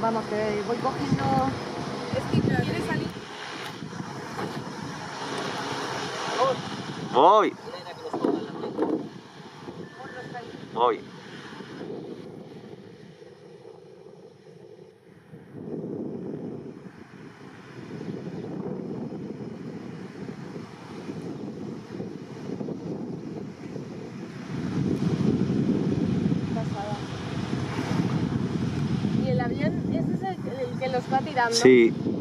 Vamos, que voy cogiendo... ¿Quieres salir? Voy. Voy. ¿Y el avión ese es el que los va tirando? Sí.